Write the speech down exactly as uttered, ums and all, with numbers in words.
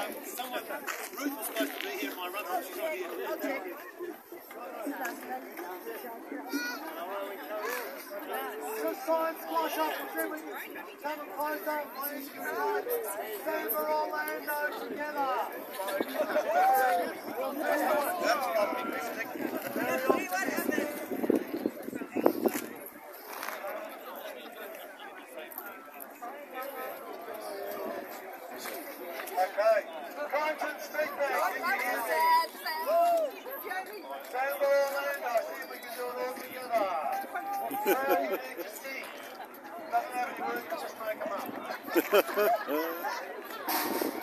someone, Ruth was supposed to be here in my run, she's not here. Just try and squash up the Creswick. Come closer, please. Stand for Orlando together. Okay. Conscience, speak back. Can you hear me? Stand for Orlando. See if we can do it all together. How you need to sing. Doesn't have any words, just make them up.